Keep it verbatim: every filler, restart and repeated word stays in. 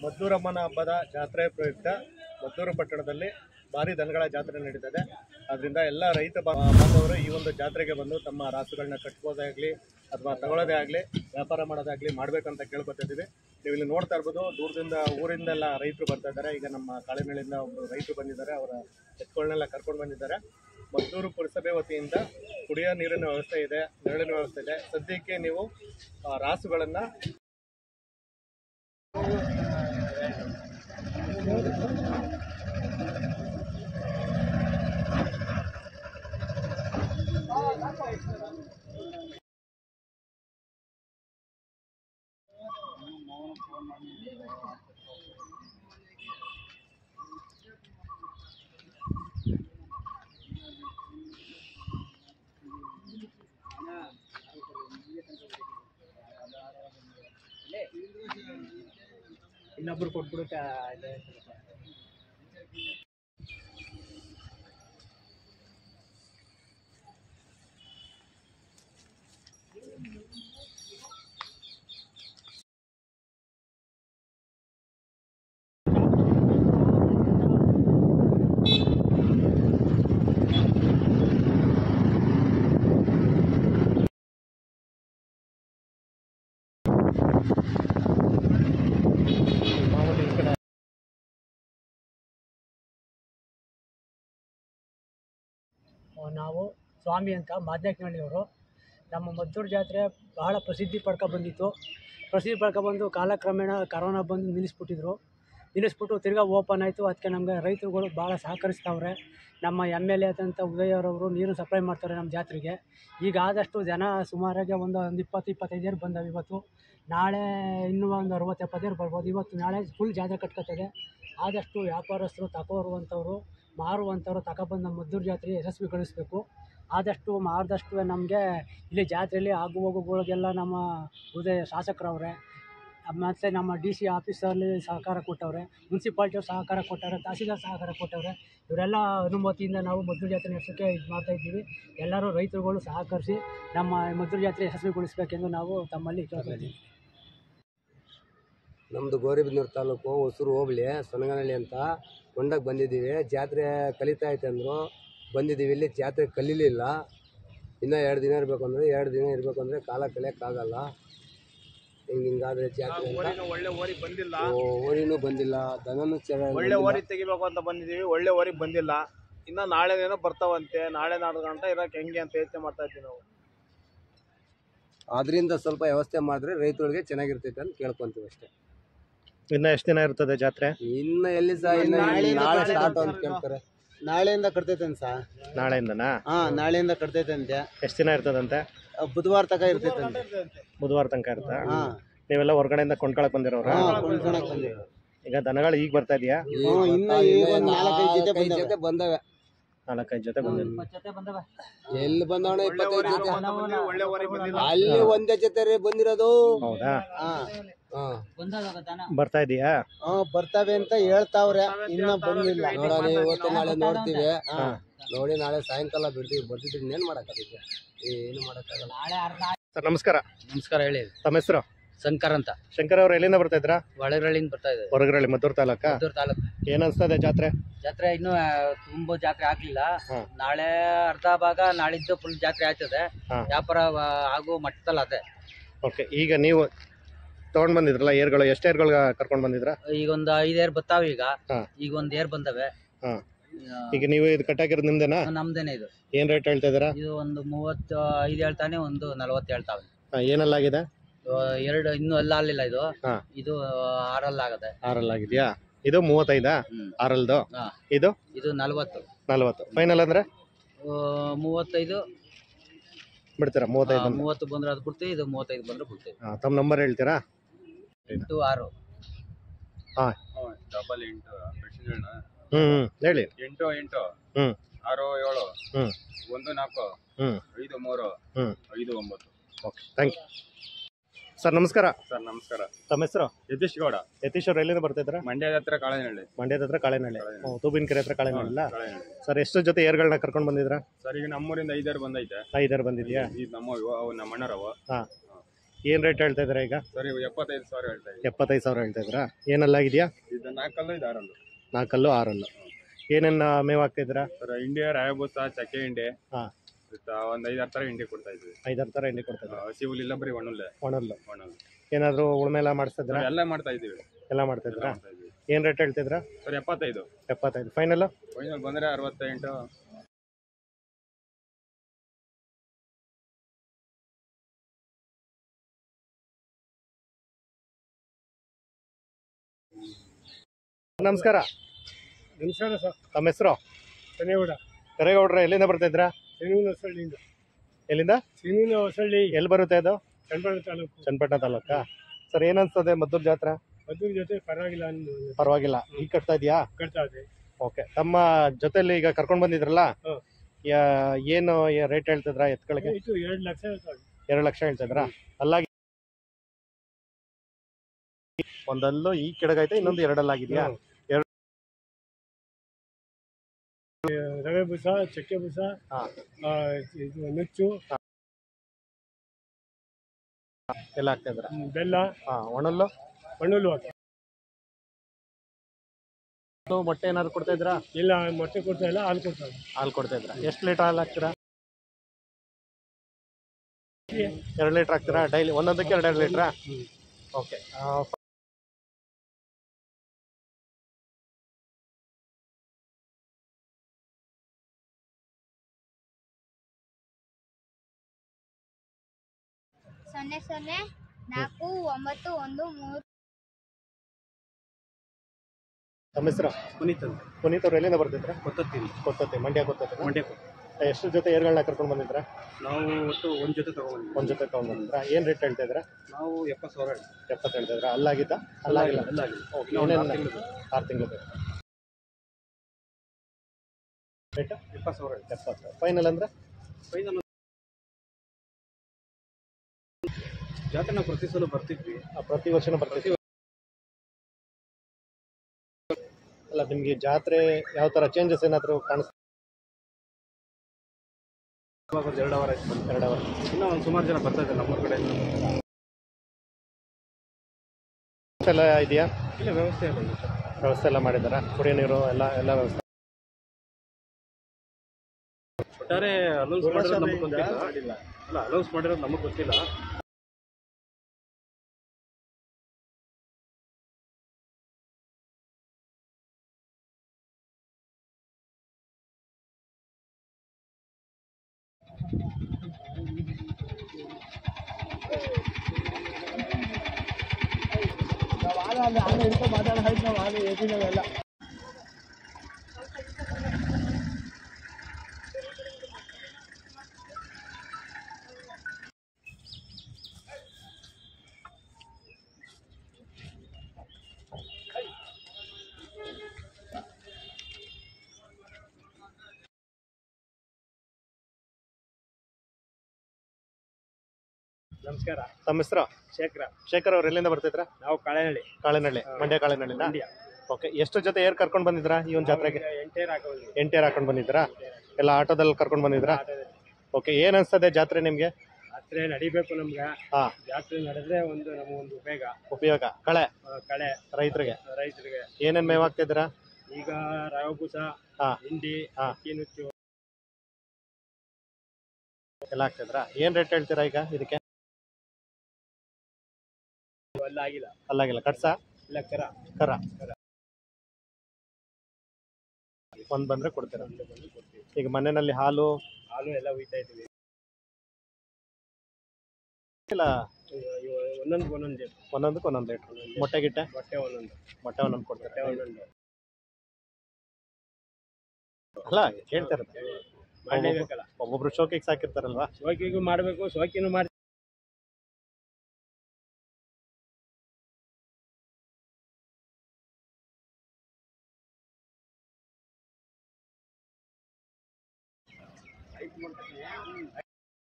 ಮದ್ದೂರಮ್ಮನ ಹಬ್ಬದ ಜಾತ್ರೆ ಪ್ರಯುಕ್ತ ಮದ್ದೂರು ಪಟ್ಟಣದಲ್ಲಿ ಭಾರಿ ದನಗಳ ಜಾತ್ರೆ ನಡೀತದೆ. ಅದರಿಂದ ಎಲ್ಲ ರೈತ ಬಾಂಧವರು ಈ ಒಂದು ಜಾತ್ರೆಗೆ ಬಂದು ತಮ್ಮ ರಾಸುಗಳನ್ನ ಕಟ್ಕೋದಾಗಲಿ ಅಥವಾ ತಗೊಳ್ಳೋದೇ ಆಗಲಿ ವ್ಯಾಪಾರ ಮಾಡೋದಾಗಲಿ ಮಾಡಬೇಕಂತ ಕೇಳ್ಕೊತಿದ್ದೀವಿ. ನೀವು ಇಲ್ಲಿ ನೋಡ್ತಾ ಇರ್ಬೋದು, ದೂರದಿಂದ ಊರಿಂದೆಲ್ಲ ರೈತರು ಬರ್ತಾ ಇದ್ದಾರೆ. ಈಗ ನಮ್ಮ ಕಾಳೆನಳ್ಳಿಯಿಂದ ಒಬ್ಬರು ರೈತರು ಬಂದಿದ್ದಾರೆ, ಅವರ ಎತ್ತುಗಳನ್ನೆಲ್ಲ ಕರ್ಕೊಂಡು ಬಂದಿದ್ದಾರೆ. ಮದ್ದೂರು ಪುರಸಭೆ ವತಿಯಿಂದ ಕುಡಿಯೋ ನೀರಿನ ವ್ಯವಸ್ಥೆ ಇದೆ, ನೆರಳಿನ ವ್ಯವಸ್ಥೆ ಇದೆ. ಸದ್ಯಕ್ಕೆ ನೀವು ರಾಸುಗಳನ್ನು ಇನ್ನೊಬ್ರು ಕೊಟ್ಬಿಡುತ್ತೆ. ನಾವು ಸ್ವಾಮಿ ಅಂತ ಮಾದನಹಳ್ಳಿಯವರು. ನಮ್ಮ ಮದ್ದೂರು ಜಾತ್ರೆ ಬಹಳ ಪ್ರಸಿದ್ಧಿ ಪಡ್ಕೊ ಬಂದಿತ್ತು. ಪ್ರಸಿದ್ಧಿ ಪಡ್ಕೊ ಬಂದು ಕಾಲಕ್ರಮೇಣ ಕರೋನಾ ಬಂದು ನಿಲ್ಲಿಸ್ಬಿಟ್ಟಿದ್ರು. ನಿಲ್ಲಿಸ್ಬಿಟ್ಟು ತಿರ್ಗಾ ಓಪನ್ ಆಯಿತು. ಅದಕ್ಕೆ ನಮಗೆ ರೈತರುಗಳು ಭಾಳ ಸಹಕರಿಸ್ತಾವ್ರೆ. ನಮ್ಮ ಎಮ್ ಎಲ್ ಎ ಆದಂಥ ಉದಯರವರು ನೀರು ಸಪ್ಲೈ ಮಾಡ್ತಾರೆ ನಮ್ಮ ಜಾತ್ರೆಗೆ. ಈಗ ಆದಷ್ಟು ಜನ ಸುಮಾರಾಗಿ ಒಂದು ಒಂದು ಇಪ್ಪತ್ತು ಇಪ್ಪತ್ತೈದು ಬಂದವು. ಇವತ್ತು ನಾಳೆ ಇನ್ನೂ ಒಂದು ಅರವತ್ತು ಎಪ್ಪತ್ತೇರು ಬರ್ಬೋದು. ಇವತ್ತು ನಾಳೆ ಫುಲ್ ಜಾತ್ರೆ ಕಟ್ಕೊತದೆ. ಆದಷ್ಟು ವ್ಯಾಪಾರಸ್ಥರು ತಗೋರುವಂಥವ್ರು ಮಾರುವಂಥವ್ರು ತಗೊಬಂದು ನಮ್ಮ ಮದ್ದೂರು ಜಾತ್ರೆ ಯಶಸ್ವಿಗೊಳಿಸಬೇಕು. ಆದಷ್ಟು ಮಾಡಿದಷ್ಟು ನಮಗೆ ಇಲ್ಲಿ ಜಾತ್ರೆಯಲ್ಲಿ ಆಗು ಹೋಗುಗಳಿಗೆಲ್ಲ ನಮ್ಮ ಉದಯ ಶಾಸಕರವ್ರೆ, ಮತ್ತು ನಮ್ಮ ಡಿ ಸಿ ಆಫೀಸಲ್ಲಿ ಸಹಕಾರ ಕೊಟ್ಟವ್ರೆ, ಮುನ್ಸಿಪಾಲ್ಟಿಯವ್ರು ಸಹಕಾರ ಕೊಟ್ಟವ್ರೆ, ತಹಸೀಲ್ದಾರ್ ಸಹಕಾರ ಕೊಟ್ಟವ್ರೆ. ಇವರೆಲ್ಲ ಅನುಮತಿಯಿಂದ ನಾವು ಮದ್ದೂರು ಜಾತ್ರೆ ನಡೆಸೋಕ್ಕೆ ಇದು ಮಾಡ್ತಾಯಿದ್ದೀವಿ. ಎಲ್ಲರೂ ರೈತರುಗಳು ಸಹಕರಿಸಿ ನಮ್ಮ ಮದ್ದೂರು ಜಾತ್ರೆ ಯಶಸ್ವಿಗೊಳಿಸಬೇಕೆಂದು ನಾವು ತಮ್ಮಲ್ಲಿ ಕೇಳ್ತಾಯಿದ್ದೀವಿ. ನಮ್ಮದು ಗೌರಿಬಿದನೂರು ತಾಲೂಕು ಹೊಸೂರು ಹೋಬಳಿ ಸೊನಗನಹಳ್ಳಿ ಅಂತ ಕೊಂಡಕ್ಕೆ ಬಂದಿದ್ದೀವಿ. ಜಾತ್ರೆ ಕಲಿತಾ ಐತೆ ಅಂದರು ಬಂದಿದ್ದೀವಿ. ಇಲ್ಲಿ ಜಾತ್ರೆ ಕಲೀಲಿಲ್ಲ. ಇನ್ನೂ ಎರಡು ದಿನ ಇರಬೇಕು ಅಂದರೆ ಎರಡು ದಿನ ಇರಬೇಕು ಅಂದರೆ ಕಾಲ ಕಲಿಯೋಕ್ಕಾಗಲ್ಲ. ಹಿಂಗೆ ಹಿಂಗಾದ್ರೆ ಜಾತ್ರೆ ಒಳ್ಳೆ ಓರಿ ಬಂದಿಲ್ಲ, ಓರಿನೂ ಬಂದಿಲ್ಲ, ದನನೂ ಚೆನ್ನಾಗಿ ಒಳ್ಳೆ ಓರಿ ತೆಗಿಬೇಕು ಅಂತ ಬಂದಿದ್ದೀವಿ. ಒಳ್ಳೆ ಓರಿ ಬಂದಿಲ್ಲ. ಇನ್ನು ನಾಳೆನೇನೋ ಬರ್ತಾವಂತೆ. ನಾಳೆ ನಾಲ್ಕು ಗಂಟೆ ಇರೋಕೆ ಹೆಂಗೆ ಅಂತ ಯೋಚನೆ ಮಾಡ್ತಾ ಇದ್ದೀವಿ ನಾವು. ಅದರಿಂದ ಸ್ವಲ್ಪ ವ್ಯವಸ್ಥೆ ಮಾಡಿದ್ರೆ ರೈತರಿಗೆ ಚೆನ್ನಾಗಿರ್ತೈತೆ ಅಂತ ಕೇಳ್ಕೊಂತೀವಿ ಅಷ್ಟೇ. ಇನ್ನು ಎಷ್ಟು ದಿನ ಇರ್ತದೆ ಜಾತ್ರೆ? ಇನ್ನು ಎಲ್ಲಿ ಸಹ ಇನ್ನು ನಾಳೆ ಸ್ಟಾರ್ಟ್ ಅಂತ ಕೇಳ್ತಾರೆ. ನಾಳೆಯಿಂದ ಕಟ್ತೈತೆ ಸಹ. ನಾಳೆಯಿಂದನಾ? ಹಾ, ನಾಳೆಯಿಂದ ಕಟ್ತೈತೆ ಅಂತೆ. ಎಷ್ಟು ದಿನ ಇರ್ತದಂತೆ? ಬುಧವಾರ ತನಕ ಇರ್ತೈತೆ ಅಂತೆ. ಬುಧವಾರ ತನಕ ಇರ್ತಾ? ಹಾ. ನೀವೆಲ್ಲ ಹೊರಗಡೆಯಿಂದ ಕೊಂಡ್ಕೊಳಕ್ ಬಂದಿರೋರ? ಕೊಂಡ್ಕೊಳಕ್ ಬಂದಿರೋ. ಈಗ ದನಗಳು ಈಗ ಬರ್ತಾ ಇದೆಯಾ? ನಾಲ್ಕೈದು ಜೊತೆ ಬಂದವೆ. ನಾಲ್ಕೈದು ಜೊತೆ ಬಂದಿಲ್ಲ. ಎಲ್ಲಿ ಬಂದವಣ? ಇಪ್ಪತ್ತೈದು ಜೊತೆ. ಅಲ್ಲಿ ಒಂದೇ ಜೊತೆ ಬಂದಿರೋದು. ಹೌದಾ? ಹಾ, ಬರ್ತಾ ಇದೀಯಾ? ಹಾ, ಬರ್ತವೆ ಅಂತ ಹೇಳ್ತಾವ್ರೆ. ಇನ್ನ ಬಂದಿಲ್ಲ. ನೋಡೋಣ, ಇವತ್ತು ನಾಳೆ ನೋಡ್ತೀವಿ. ನೋಡಿ ನಾಳೆ ಸಾಯಂಕಾಲ ಬಿಡ್ತೀವಿ. ಬರ್ತಿದ್ರೆ ಇನ್ನೇನ್ ಮಾಡಕ್ಕಾಗುತ್ತೆ? ಏನು ಮಾಡಕ್ಕಾಗಲ್ಲ. ಸರ್ ನಮಸ್ಕಾರ. ನಮಸ್ಕಾರ, ಹೇಳಿ. ತಮ್ಮ ಹೆಸರು? ಶಂಕರ್ ಅಂತ. ಶಂಕರ್ ಅವ್ರು ಎಲ್ಲಿಂದ ಬರ್ತಾ ಇದ್ರಾ? ಒಳಗರಳ್ಳಿಯಿಂದ ಬರ್ತಾ ಇದೆ. ಹೊರಗರಳ್ಳಿ, ಮದ್ದೂರು ತಾಲೂಕ? ಮದ್ದೂರು ತಾಲೂಕು. ಏನ್ ಅನ್ಸ್ತದೆ ಜಾತ್ರೆ? ಜಾತ್ರೆ ಇನ್ನೂ ತುಂಬಾ ಜಾತ್ರೆ ಆಗ್ಲಿಲ್ಲ. ಹಾ. ನಾಳೆ ಅರ್ಧ ಭಾಗ, ನಾಳಿದ್ದು ಫುಲ್ ಜಾತ್ರೆ ಆಗ್ತದೆ. ಹಾ. ವ್ಯಾಪಾರ ಆಗೋ ಮಟ್ಟದಲ್ಲಿ ಅದೇ. ಓಕೆ, ಈಗ ನೀವು ತಗೊಂಡ್ ಬಂದಿದ್ರಲ್ಲ ಏರ್ಗಳು, ಎಷ್ಟು ಏರ್ಗಳು ಕರ್ಕೊಂಡ್ ಬಂದಿದ್ರ? ಈಗ ಒಂದು ಐದು ಏರ್ ಬರ್ತಾವೆ. ಈಗ ಹಾ. ಈಗ ಒಂದ್ ಏರ್ ಬಂದವೆ. ಹಾ. ಈಗ ನೀವು ಇದು ಕಟ್ಟಾಕಿರೋದು ನಿಮ್ದೇನಾ? ನಮ್ದೇನೆ ಇದು. ಏನ್ ರೇಟ್ ಹೇಳ್ತಾ ಇದೀರಾ? ಇದು ಒಂದು ಮೂವತ್ತು ಐದು ಹೇಳ್ತಾನೆ, ಒಂದು ನಲವತ್ತು ಹೇಳ್ತಾವೆ. ಏನಲ್ಲಾಗಿದೆ? ಎರಡು ಇನ್ನೂ ಎಲ್ಲ ಆಗ್ಲಿಲ್ಲ. ಇದು ಹಾ. ಇದು ಆರಲ್ಲ ಆಗದೆ. ಆರಲ್ ಆಗಿದ್ಯಾ? ಇದು ಮೂವತ್ತೈದಾ? ಆರಲ್ದು? ಹಾ. ಇದು ಇದು ನಲ್ವತ್ತು. ನಲ್ವತ್ತು. ಫೈನಲ್ ಅಂದ್ರೆ ಮೂವತ್ತೈದು ಬಿಡ್ತೀರಾ? ಮೂವತ್ತೈದು ಮೂವತ್ತು ಬಂದ್ರೆ ಅದು ಬಿಡ್ತೀವಿ. ಇದು ಮೂವತ್ತೈದು ಬಂದ್ರೆ ಬಿಡ್ತೀವಿ. ತಮ್ಮ ನಂಬರ್ ಹೇಳ್ತೀರಾ? ಎಂಟು ಆರು ಹಾ ಡಬಲ್ ಎಂಟು ಹ್ಮ್ ಹೇಳಿ. ಎಂಟು ಎಂಟು ಹ್ಮ್ ಆರು ಏಳು ಹ್ಮ್ ಒಂದು ನಾಲ್ಕು ಹ್ಮ್ ಐದು ಮೂರು ಹ್ಮ್ ಐದು ಒಂಬತ್ತು. Okay, thank you sir. ನಮಸ್ಕಾರ ಸರ್. ನಮಸ್ಕಾರ. ತಮ್ಮ ಹೆಸರು? ಯತೀಶ್ ಗೌಡ. ಯತೀಶ್ ಅವ್ರು ಎಲ್ಲಿಂದ ಬರ್ತಾ ಇದ್ರ? ಮಂಡ್ಯದ ಹತ್ರ ಕಾಳೆನಹಳ್ಳಿ. ಮಂಡ್ಯದ ಹತ್ರ ಕಾಳೆನಹಳ್ಳಿ. ತೂಬಿನಕೆರೆ ಹತ್ರ ಕಾಳೆನಹಳ್ಳಿ. ಕಾಳೆನಹಳ್ಳಿ. ಸರ್ ಎಷ್ಟು ಜೊತೆ ಏರ್ಗಳನ್ನ ಕರ್ಕೊಂಡು ಬಂದಿದ್ರ? ಸರ್ ಈಗ ನಮ್ಮೂರಿಂದ ಐದಾರು ಬಂದೈತೆ. ಐದಾರು ಬಂದಿದ್ಯಾ? ಇದು ನಮ್ಮ ಇವು, ಅವು ನಮ್ಮ ಅಣ್ಣರವು. ಹಾ. ಏನು ರೇಟ್ ಹೇಳ್ತಾ ಇದ್ದೀರಾ ಈಗ? ಸರ್ ಇವು ಎಪ್ಪತ್ತೈದು ಸಾವಿರ ಹೇಳ್ತಾ ಇದ್ದೀವಿ. ಎಪ್ಪತ್ತೈದು ಸಾವಿರ ಹೇಳ್ತಾ ಇದ್ದೀರಾ? ಏನಲ್ಲಾಗಿದೆಯಾ? ಇದು ನಾಲ್ಕಲ್ಲು ಇದು ಆರಲ್ಲು. ನಾಲ್ಕಲ್ಲು ಆರಲ್ಲು. ಏನೇನು ಮೇವು ಹಾಕ್ತಿದ್ದೀರಾ? ಸರ್ ಇಂಡಿಯಾ ರಾಯಬೂಸ ಚಕ್ಕೆ ಹಿಂಡಿ ಹಾಂ, ಒಂದು ಐದಾರು ಥರ ಹಿಂಡಿ ಕೊಡ್ತಾ ಇದ್ವಿ. ಐದಾರು ಥರ ಹಿಂಡಿ ಕೊಡ್ತಾ ಇದ್ದೀರಾ? ಹಸಿ ಹುಲ್ಲಿಲ್ಲ ಬರೀ ಒಣಲ್ಲೆ ಒಣಲ್ಲು. ಒಣಲ್ಲು ಏನಾದರೂ ಉಳ್ಮೆ ಎಲ್ಲ ಮಾಡಿಸ್ತಿದ್ರಾ? ಎಲ್ಲ ಮಾಡ್ತಾ ಇದ್ದೀವಿ. ಎಲ್ಲ ಮಾಡ್ತಿದ್ರಾ? ಮಾಡ್ತಾ ಇದ್ದೀವಿ. ಏನು ರೇಟ್ ಹೇಳ್ತಿದ್ರಾ? ಸರ್ ಎಪ್ಪತ್ತೈದು. ಎಪ್ಪತ್ತೈದು ಫೈನಲ್ಲು? ಫೈನಲ್ ಬಂದರೆ ಅರವತ್ತೆಂಟು. ನಮಸ್ಕಾರ. ನಮಸ್ಕಾರ ಸರ್. ತಮ್ಮ ಹೆಸರು? ಕನೇಗೌಡ. ಕರೇಗೌಡ್ರೆ, ಎಲ್ಲಿಂದ ಬರ್ತಿದ್ರಾ? ಸಿಂಗಿನ ಹೊಸಳ್ಳಿಯಿಂದ. ಎಲ್ಲಿಂದ? ಸಿಂಗಿನ ಹೊಸಳ್ಳಿ. ಎಲ್ಲಿ ಬರುತ್ತೆ ಅದು? ಚನ್ನಪಟ್ಟಣ ತಾಲೂಕು. ಚನ್ನಪಟ್ಟಣ ತಾಲೂಕಾ? ಸರ್ ಏನನ್ಸ್ತದೆ ಮದ್ದೂರು ಜಾತ್ರೆ? ಮದ್ದೂರು ಜೊತೆ ಪರವಾಗಿಲ್ಲ ಅನ್ನೋ ಪರವಾಗಿಲ್ಲ. ಈಗ ಕಟ್ತಾ ಇದೆಯಾ? ಕಟ್ತಾ ಇದೆ. ಓಕೆ. ತಮ್ಮ ಜೊತೆಲಿ ಈಗ ಕರ್ಕೊಂಡು ಬಂದಿದ್ರಲ್ಲ, ಹ್ಮ್. ಯಾ- ಏನು ರೇಟ್ ಹೇಳ್ತಿದ್ರಾ ಎತ್ಗಳಿಗೆ? ಇದು ಎರಡು ಲಕ್ಷ ಇರ್ತದೆ. ಎರಡು ಲಕ್ಷ ಹೇಳ್ತಿದ್ರಾ? ಅಲ್ಲಾಗಿ ಒಂದಲ್ಲು ಈ ಕೆಳಗೈತೆ, ಇನ್ನೊಂದು ಎರಡಲ್ಲಾಗಿದೆಯಾ? ಎರಡು ರವೆ ಬೂಸ, ಚಕ್ಕೆ ಬೂಸ, ಹಾ. ಆ, ಇದು ನುಚ್ಚು, ಎಲ್ಲ ಹಾಕ್ತಿದ್ರ? ಬೆಲ್ಲ, ಹಾ. ಒಣಲ್ಲು ಮಣ್ಣುಲ್ಲು ಹಾಕಿ. ಮೊಟ್ಟೆ ಏನಾದ್ರು ಕೊಡ್ತಾ ಇದ್ರಾ? ಇಲ್ಲ, ಮೊಟ್ಟೆ ಕೊಡ್ತಾ ಇಲ್ಲ, ಹಾಲು ಕೊಡ್ತಾ ಇಲ್ಲ. ಹಾಲು ಕೊಡ್ತಾ ಇದ್ರಾ? ಎಷ್ಟು ಲೀಟರ್ ಹಾಲು ಹಾಕ್ತೀರಾ? ಎರಡು ಲೀಟರ್ ಹಾಕ್ತೀರಾ ಡೈಲಿ? ಒಂದೊಂದಕ್ಕೆ ಎರಡು ಎರಡು ಲೀಟ್ರಾ? ಓಕೆ. ಸೊನ್ನೆ ಸೊನ್ನೆ ನಾಲ್ಕು ಒಂಬತ್ತು ಒಂದು ಮೂರು. ತಮ್ಮ ಹೆಸರು? ಪುನೀತ್ ಪುನೀತ್ ಅವ್ರು ಎಲ್ಲಿಂದ ಬರ್ತಿದ್ರ? ಕೊತ್ತತ್ತೀನಿ. ಕೊತ್ತತ್ತೆ, ಮಂಡ್ಯ ಕೊತ್ತತ್ತೆ. ಮಂಡ್ಯ. ಎಷ್ಟು ಜೊತೆ ಏರ್ಗಳನ್ನ ಕರ್ಕೊಂಡು ಬಂದಿದ್ರ? ನಾವು ಒಟ್ಟು ಒಂದು ಜೊತೆ ತಗೊಂಡ್ಬಂದ್ವಿ. ಒಂದು ಜೊತೆ ತಗೊಂಡು ಬಂದಿದ್ರ? ಏನು ರೇಟ್ ಹೇಳ್ತಾ ಇದ್ರ? ನಾವು ಎಪ್ಪತ್ತು ಸಾವಿರ ಹೇಳ್ತೀವಿ. ಎಪ್ಪತ್ತು ಹೇಳ್ತಾ ಇದ್ರ? ಅಲ್ಲಾಗಿದ್ದ? ಅಲ್ಲಾಗಿಲ್ಲ. ಅಲ್ಲಾಗಿಲ್ಲ. ಓಕೆ. ಏನೇನು? ಆರು ತಿಂಗಳು ರೇಟ್? ಎಪ್ಪತ್ತು ಸಾವಿರ ಹೇಳ್ತೀವಿ. ಎಪ್ಪತ್ತು ಫೈನಲ್ ಅಂದ್ರೆ? ಫೈನಲ್ ಜಾತ್ರೆ ನಾವು ಪ್ರತಿ ಸಲ ಬರ್ತಿದ್ವಿ. ಆ, ಪ್ರತಿ ವರ್ಷನೂ ಬರ್ತೀವಿ. ಅಲ್ಲ, ನಿಮಗೆ ಜಾತ್ರೆ ಯಾವ ಥರ ಚೇಂಜಸ್ ಏನಾದರೂ ಕಾಣಿಸ್ತಾ? ಇವಾಗ ಒಂದು ಎರಡು ಅವರ್ ಆಯ್ತು. ಎರಡು ಅವರ್. ಇನ್ನೂ ಒಂದು ಸುಮಾರು ಜನ ಬರ್ತಾ ಇದ್ದಾರೆ ನಮ್ಮ ಕಡೆ. ಎಲ್ಲ ಇದೆಯಾ? ಇಲ್ಲ, ವ್ಯವಸ್ಥೆ ಇಲ್ಲ. ವ್ಯವಸ್ಥೆ ಎಲ್ಲ ಮಾಡಿದಾರಾ? ಕುಡಿಯೋ ನೀರು ಎಲ್ಲ ಎಲ್ಲ ವ್ಯವಸ್ಥೆ? ಒಟ್ಟಾರೆ ಅನೌನ್ಸ್ ಮಾಡಿರೋದು ನಮಗೆ ಗೊತ್ತಿಲ್ಲ. ಅಲ್ಲ, ಅನೌನ್ಸ್ ಮಾಡಿರೋದು ನಮಗೆ ಗೊತ್ತಿಲ್ಲ. ನಮಸ್ಕಾರ. ತಮ್ಮ ಹೆಸರು? ಶೇಖರ. ಶೇಖರ್ ಅವ್ರು ಎಲ್ಲಿಂದ ಬರ್ತಿದ್ರ? ನಾವು ಕಳೆಹಳ್ಳಿ. ಕಾಳೆನಹಳ್ಳಿ, ಮಂಡ್ಯ ಕಾಳೆನಹಳ್ಳಿನ? ಮಂಡ್ಯ. ಓಕೆ. ಎಷ್ಟು ಜೊತೆ ಏರ್ ಕರ್ಕೊಂಡು ಬಂದಿದ್ರಾ ಈ ಒಂದು ಜಾತ್ರೆಗೆ? ಎಂಟೇರ್ ಹಾಕೊಂಡು ಎಂಟೇರ್ ಹಾಕೊಂಡು ಬಂದಿದ್ರಾ? ಎಲ್ಲ ಆಟೋದಲ್ಲಿ ಕರ್ಕೊಂಡು ಬಂದಿದ್ರಾ? ಓಕೆ. ಏನು ಅನಿಸ್ತದೆ ಜಾತ್ರೆ ನಿಮಗೆ? ಜಾತ್ರೆ ನಡಿಬೇಕು ನಮ್ಗೆ. ಹಾಂ. ಜಾತ್ರೆ ನಡೆದ್ರೆ ಒಂದು ನಮಗೊಂದು ಉಪಯೋಗ. ಉಪಯೋಗ. ಕಳೆ ಆ, ಕಳೆ ರೈತರಿಗೆ ರೈತರಿಗೆ. ಏನೇನು ಮೇವು ಹಾಕ್ತಿದ್ದೀರಾ? ಈಗ ರವೆ ಬೂಸ, ಹಾಂ. ಹಿಂಡಿ, ಹಾ. ಅಕ್ಕಿ ನುಚ್ಚು ಎಲ್ಲ ಹಾಕ್ತಿದ್ರಾ? ಏನು ರೇಟ್ ಹೇಳ್ತೀರಾ ಈಗ ಇದಕ್ಕೆ? ಎಲ್ಲ ಆಗಿಲ್ಲ. ಅಲ್ಲಾಗಿಲ್ಲ. ಕಟ್ಸಾ? ಇಲ್ಲ, ಕರ. ಕರ. ಒಂದು ಬಂದರೆ ಕೊಡ್ತೀರಾ? ಈಗ ಮನೆಯಲ್ಲಿ ಹಾಲು ಹಾಲು ಎಲ್ಲ ಹುಯ್ತಾ ಇದ್ದೀವಿ. ಇಲ್ಲ, ಒಂದೊಂದು ಒಂದೊಂದು ಒಂದೊಂದಕ್ಕೆ ಒಂದೊಂದು ಲೀಟ್ರ್. ಮೊಟ್ಟೆ ಗಿಟ್ಟೆ? ಮೊಟ್ಟೆ ಒಂದೊಂದು. ಮೊಟ್ಟೆ ಒಂದೊಂದು ಕೊಡ್ತೀರಾ? ಮೊಟ್ಟೆ ಒಂದೊಂದು. ಅಲ್ಲ, ಕೇಳ್ತಾ ಇರುತ್ತೆ. ಮಾಡಲೇಬೇಕಲ್ಲ. ಒಬ್ಬೊಬ್ರು ಶೋಕಿಗೆ ಸಾಕಿರ್ತಾರಲ್ವಾ? ಸೋಕಿಗೂ ಮಾಡಬೇಕು, ಸೋಕಿನೂ ಮಾಡಿ.